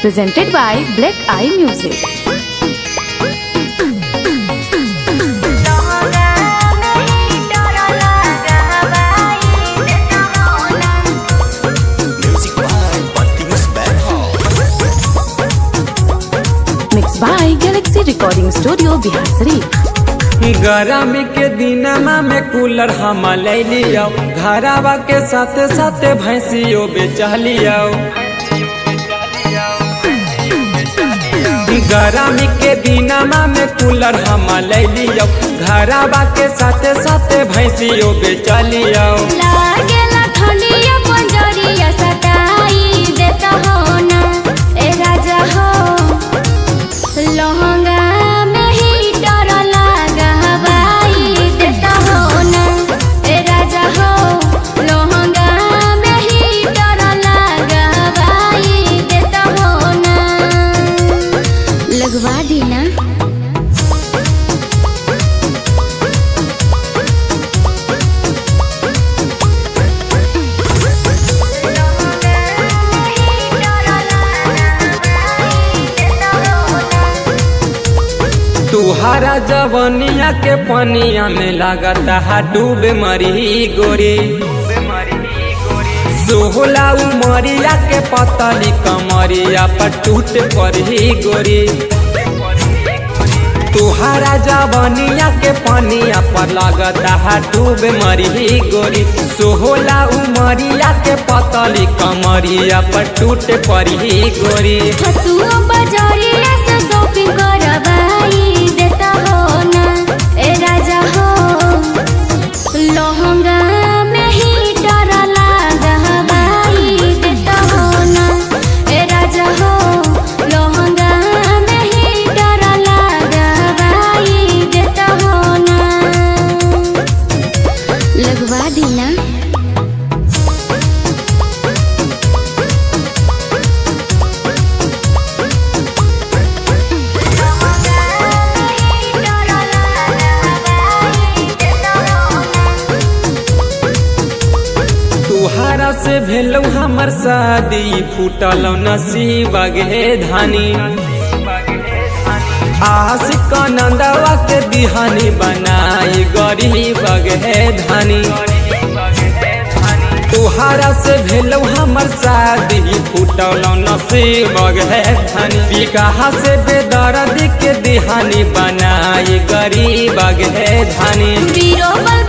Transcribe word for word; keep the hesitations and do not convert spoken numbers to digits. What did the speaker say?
presented by Black Eye Music. Mixed by Galaxy Recording Studio, Bihar Sharif. गरमी के दिनमा में कूलर हम ले लियो, घरावा के साथ साथ भैंसियों बेचा लियो। गरमी के दिनमा में कूलर हम ले लियो, घरावा के साथ साथ भैंसियों बेचा लियो। लागेला ठंडिया पंजरिया सताई देता हो ना ए राजा हो, लहंगा में ही डर लागा हवाई देता हो ना ए राजा हो, लहंगा में ही डर लागा हवाई देता हो ना, लगवा दी ना। तुहारा जवनिया के पनिया में लागता है डूबे मरी गोरी, सोहला उमरिया के पतली कमरिया पर टूट पड़ी गोरी। तुहारा जवनिया के पनिया पर लागता है डूबे मरी गोरी, सोहला उमरिया के पतली कमरिया पर टूट पड़ी गोरी। हसुआ बजरिया से शॉपिंग करवाई देता हो ना ए राजा हो, लहंगा में ही डर लागा हवाई देता हो ना ए राजा हो, लहंगा में ही डर लागा हवाई देता हो ना, लगवा दी ना। तुहारा से भेलौ हमर शादी, फूटल नसीब गे धानी। आशिक नंदवा के बिहानी बनाई गरीब गे धानी। तुहारा से भेलौ हमर शादी, फूटल नसीब गे धानी। बिकाहा से बेदर्दी के दिहानी बनाई गरीब गे धानी।